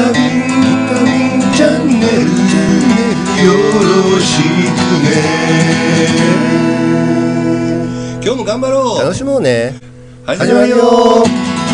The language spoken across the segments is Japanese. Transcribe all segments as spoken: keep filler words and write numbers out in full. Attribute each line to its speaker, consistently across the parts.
Speaker 1: タミンチャンネルよろしくね。今日も頑張ろう。
Speaker 2: 楽しもうね。
Speaker 1: 始まるよ。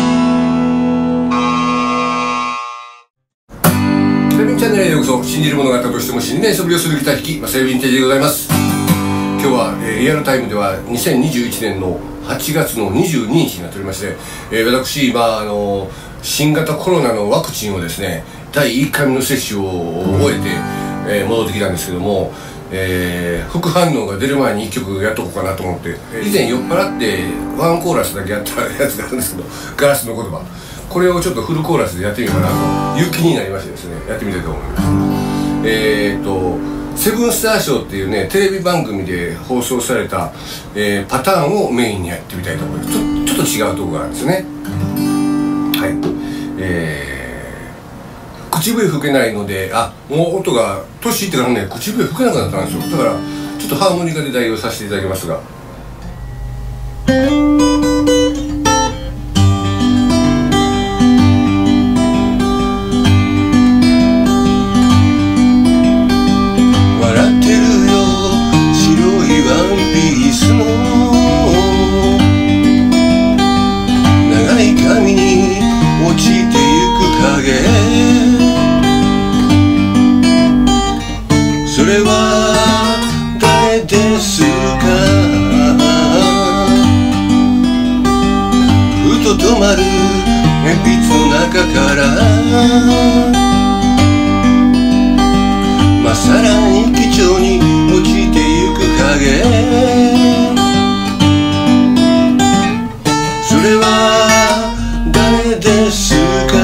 Speaker 1: セブンチャンネルへようこそ。信じる者があったとしても信じない素振りをするギター弾き、セブンテージでございます。今日は、えー、リアルタイムではにせんにじゅういちねんのはちがつのにじゅうににちになっておりまして、えー、私今あのー、新型コロナのワクチンをですねだいいっかいめの接種を終えて、えー、戻ってきたんですけども、えー、副反応が出る前にいっきょくやっとこうかなと思って、以前酔っ払ってワンコーラスだけやったやつがあるんですけど、ガラスの言葉、これをちょっとフルコーラスでやってみようかなという気になりましてですね、やってみたいと思います。えーっとセブンスターショーっていうねテレビ番組で放送された、えー、パターンをメインにやってみたいと思います。ちょ、ちょっと違うところがあるんですね。はい、えー、口笛吹けないので、あ、もう音が年いってからね口笛吹けなくなったんですよ。だからちょっとハーモニカで代用させていただきますが、それは誰ですか。ふと止まる鉛筆の中からまっさらに基調に落ちてゆく影、それは誰ですか。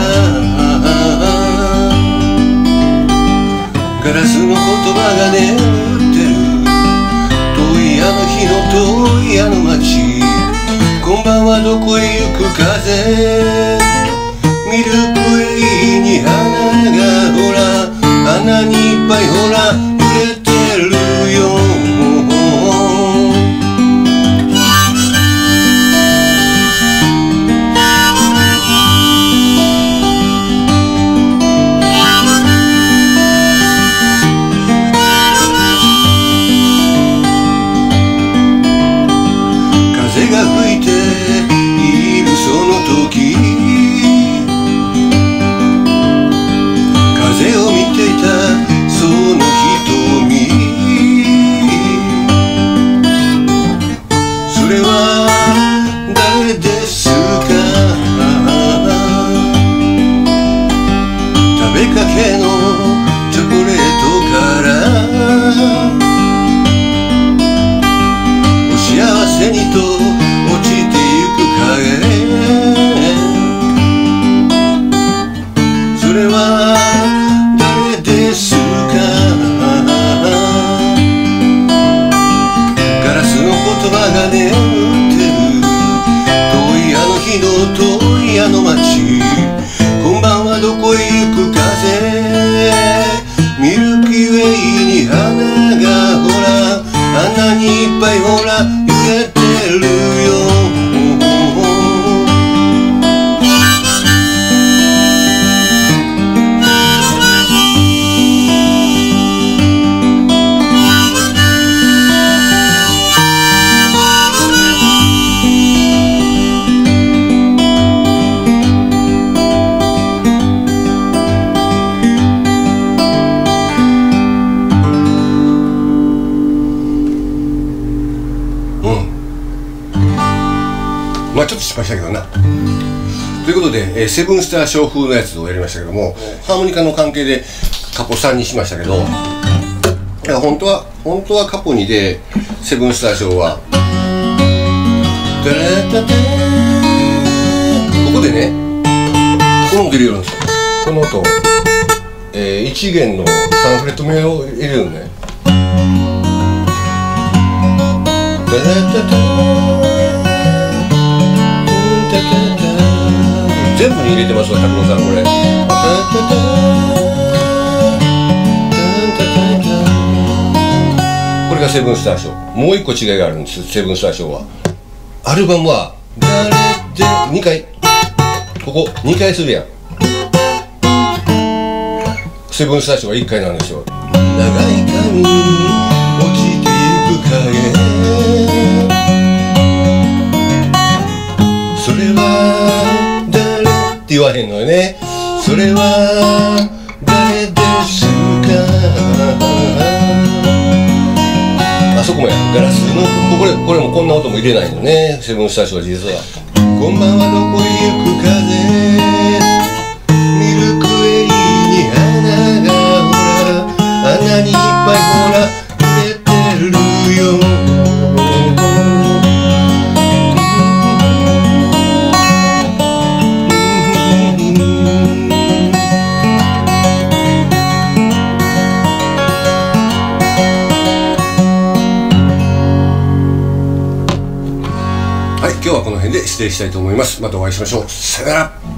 Speaker 1: ガラスの言葉が眠ってる遠いあの日の遠いあの街、こんばんはどこへ行く風、ミルクウェイに花がほら穴にいっぱいほら揺れてるよ。風が吹いているその時、風を見ていたその瞳、それは誰ですか。食べかけのチョコレートからお幸せにと落ちてゆく影、それは誰ですか。ガラスの言葉が眠ってる遠いあの日の遠いあの街、こんばんはどこへ行く風、ミルキーウェイに花がほら穴にいっぱいほら揺れてるよ。まあちょっと失敗したけどな。ということで、えー、セブンスターショー風のやつをやりましたけども、ハーモニカの関係でカポさんにしましたけど、いや本当は本当はカポにでセブンスターショーはここでねこの音入れるんですよ。この音、えー、いち弦のさんフレット目を入れるのね。全部に入れてますわ、拓郎さんこれ。これがセブンスターショー。もう一個違いがあるんです。セブンスターショーはアルバムは誰でにかい、ここにかいするやん。 セブンスターションはいっかいなんですよ。長い髪に落ちてゆく影、それは誰って言わへんのよね。それは誰ですか。あそこもや、ガラスのこれこれもこんな音も入れないのね、セブンスターションは実は。こんばんはどこへ行く風、ミルクエリーに花がほら穴にいっぱいほら入れてるよ。はい、今日はこの辺で失礼したいと思います。またお会いしましょう。さよなら。